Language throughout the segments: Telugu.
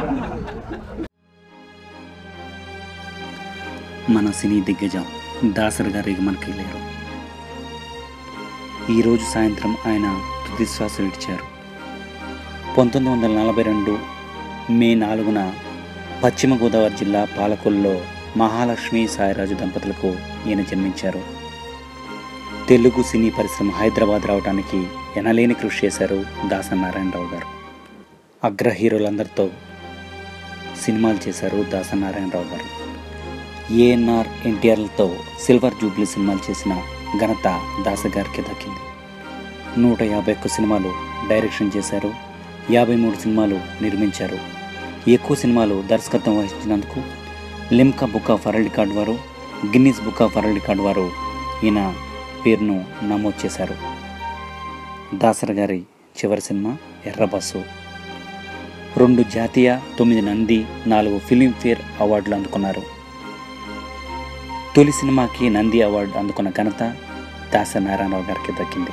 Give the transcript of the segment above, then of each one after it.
మన సినీ దిగ్గజం దాసరి గారు ఇక మనకి లేరు. ఈరోజు సాయంత్రం ఆయన తుది శ్వాస విడిచారు. 1942 మే 4న పశ్చిమ గోదావరి జిల్లా పాలకొల్లో మహాలక్ష్మి సాయిరాజు దంపతులకు ఈయన జన్మించారు. తెలుగు సినీ పరిశ్రమ హైదరాబాద్ రావడానికి ఎనలేని కృషి చేశారు దాసరి నారాయణరావు గారు. అగ్ర హీరోలందరితో సినిమాలు చేశారు దాసరి నారాయణరావు గారు. ఏఎన్ఆర్, ఎన్టీఆర్లతో సిల్వర్ జూబ్లీ సినిమాలు చేసిన ఘనత దాసరి గారికి దక్కింది. 151 సినిమాలు డైరెక్షన్ చేశారు. 53 సినిమాలు నిర్మించారు. ఎక్కువ సినిమాలు దర్శకత్వం వహించినందుకు Limca book of world record వారు, Guinness book of world record వారు ఈయన పేరును నమోదు చేశారు. దాసరి గారి చివరి సినిమా ఎర్రబస్సు. 2 జాతీయ, 9 నంది, 4 ఫిలింఫేర్ అవార్డులు అందుకున్నారు. తొలి సినిమాకి నంది అవార్డు అందుకున్న ఘనత దాసరి నారాయణరావు గారికి దక్కింది.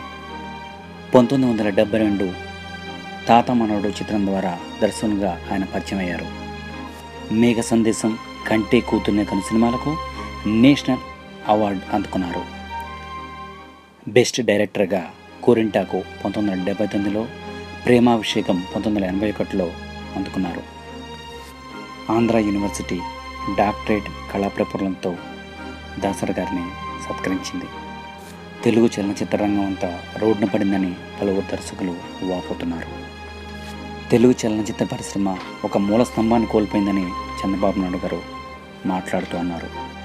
1972 తాత మనవడు చిత్రం ద్వారా దర్శకునిగా ఆయన పరిచయం అయ్యారు. మేఘ సందేశం, కంటే కూతుర్నే కను సినిమాలకు నేషనల్ అవార్డు అందుకున్నారు. బెస్ట్ డైరెక్టర్గా కోరింటాకు 1979లో, ప్రేమాభిషేకం 1981లో అందుకున్నారు. ఆంధ్ర యూనివర్సిటీ డాక్టరేట్ కళాప్రపూర్ణంతో దాసరి గారిని సత్కరించింది. తెలుగు చలనచిత్ర రంగం అంతా రోడ్డున పడిందని పలువురు దర్శకులు వాపోతున్నారు. తెలుగు చలనచిత్ర పరిశ్రమ ఒక మూల స్తంభాన్ని కోల్పోయిందని చంద్రబాబు నాయుడు గారు మాట్లాడుతూ అన్నారు.